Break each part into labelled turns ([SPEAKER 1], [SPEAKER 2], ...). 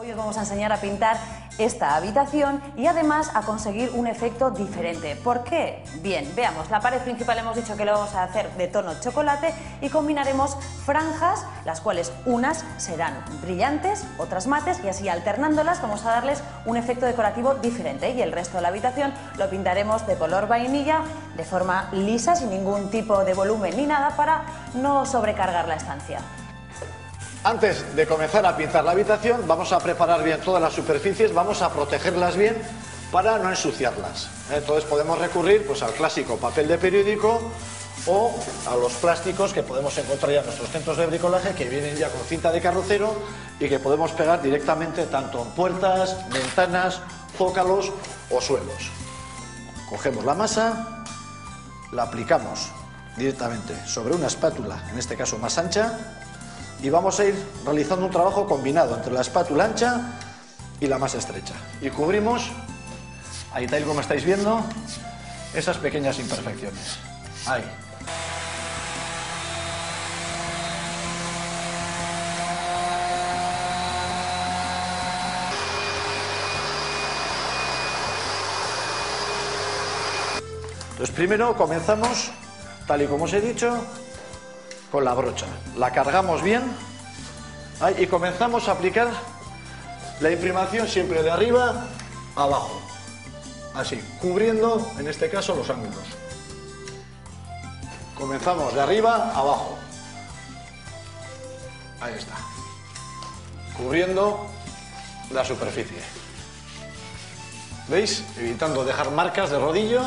[SPEAKER 1] Hoy os vamos a enseñar a pintar esta habitación y además a conseguir un efecto diferente. ¿Por qué? Bien, veamos, la pared principal hemos dicho que lo vamos a hacer de tono chocolate y combinaremos franjas, las cuales unas serán brillantes, otras mates y así alternándolas vamos a darles un efecto decorativo diferente y el resto de la habitación lo pintaremos de color vainilla de forma lisa, sin ningún tipo de volumen ni nada para no sobrecargar la estancia.
[SPEAKER 2] Antes de comenzar a pintar la habitación vamos a preparar bien todas las superficies, vamos a protegerlas bien para no ensuciarlas. Entonces podemos recurrir pues, al clásico papel de periódico o a los plásticos que podemos encontrar ya en nuestros centros de bricolaje que vienen ya con cinta de carrocero y que podemos pegar directamente tanto en puertas, ventanas, zócalos o suelos. Cogemos la masa, la aplicamos directamente sobre una espátula, en este caso más ancha, y vamos a ir realizando un trabajo combinado entre la espátula ancha y la más estrecha. Y cubrimos, ahí tal como estáis viendo, esas pequeñas imperfecciones. Ahí. Entonces primero comenzamos, tal y como os he dicho, con la brocha. La cargamos bien y comenzamos a aplicar la imprimación siempre de arriba a abajo. Así, cubriendo en este caso los ángulos. Comenzamos de arriba a abajo. Ahí está. Cubriendo la superficie. ¿Veis? Evitando dejar marcas de rodillo.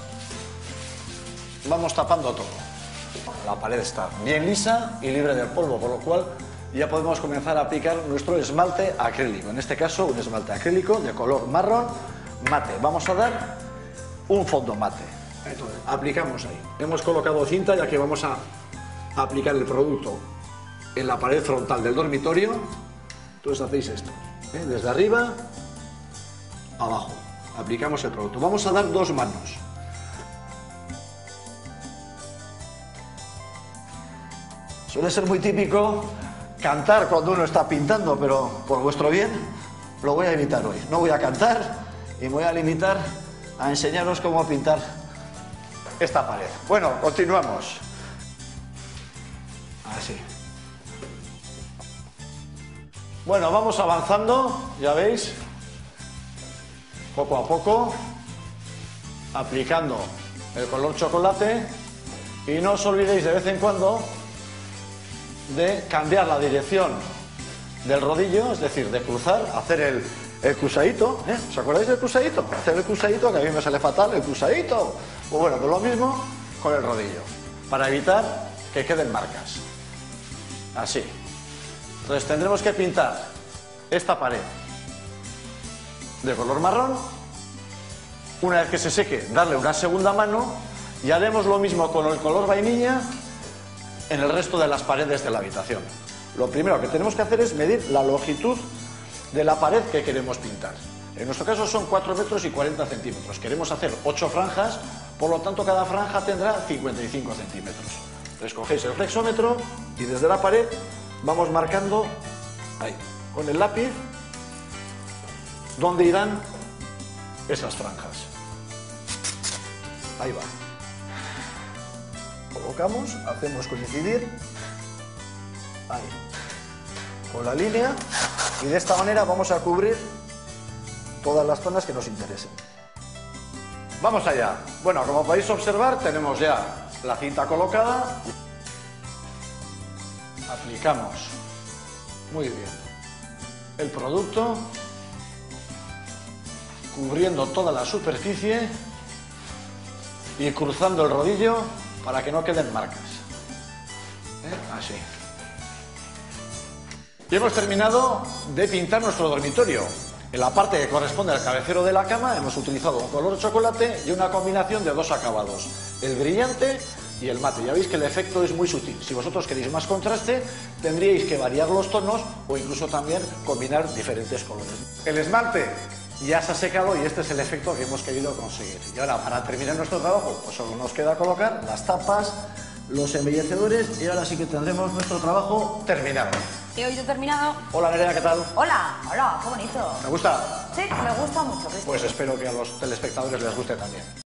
[SPEAKER 2] Vamos tapando todo. La pared está bien lisa y libre del polvo, por lo cual ya podemos comenzar a aplicar nuestro esmalte acrílico. En este caso, un esmalte acrílico de color marrón mate. Vamos a dar un fondo mate. Entonces, aplicamos ahí. Hemos colocado cinta ya que vamos a aplicar el producto en la pared frontal del dormitorio. Entonces hacéis esto, desde arriba a abajo. Aplicamos el producto. Vamos a dar dos manos. Suele ser muy típico cantar cuando uno está pintando, pero por vuestro bien lo voy a evitar hoy. No voy a cantar y me voy a limitar a enseñaros cómo pintar esta pared. Bueno, continuamos. Así. Bueno, vamos avanzando, ya veis, poco a poco, aplicando el color chocolate y no os olvidéis de vez en cuando de cambiar la dirección del rodillo, es decir, de cruzar, hacer el cruzadito, ¿os acordáis del cruzadito? Hacer el cruzadito, que a mí me sale fatal, el cruzadito. Pues bueno, pues lo mismo con el rodillo, para evitar que queden marcas. Así. Entonces tendremos que pintar esta pared de color marrón. Una vez que se seque, darle una segunda mano y haremos lo mismo con el color vainilla en el resto de las paredes de la habitación. Lo primero que tenemos que hacer es medir la longitud de la pared que queremos pintar. En nuestro caso son 4 metros y 40 centímetros. Queremos hacer 8 franjas, por lo tanto cada franja tendrá 55 centímetros. Entonces cogéis el flexómetro y desde la pared vamos marcando ahí, con el lápiz, dónde irán esas franjas. Ahí va. Colocamos, hacemos coincidir ahí, con la línea y de esta manera vamos a cubrir todas las zonas que nos interesen. Vamos allá. Bueno, como podéis observar tenemos ya la cinta colocada. Aplicamos muy bien el producto, cubriendo toda la superficie y cruzando el rodillo para que no queden marcas. Así. Y hemos terminado de pintar nuestro dormitorio. En la parte que corresponde al cabecero de la cama hemos utilizado un color chocolate y una combinación de dos acabados, el brillante y el mate. Ya veis que el efecto es muy sutil. Si vosotros queréis más contraste, tendríais que variar los tonos o incluso también combinar diferentes colores. El esmalte ya se ha secado y este es el efecto que hemos querido conseguir. Y ahora, para terminar nuestro trabajo, pues solo nos queda colocar las tapas, los embellecedores y ahora sí que tendremos nuestro trabajo terminado.
[SPEAKER 1] he oído terminado.
[SPEAKER 2] Hola Nerea, ¿qué tal?
[SPEAKER 1] Hola, hola, qué bonito.
[SPEAKER 2] ¿Te gusta?
[SPEAKER 1] Sí, me gusta mucho, Cristian.
[SPEAKER 2] Pues espero que a los telespectadores les guste también.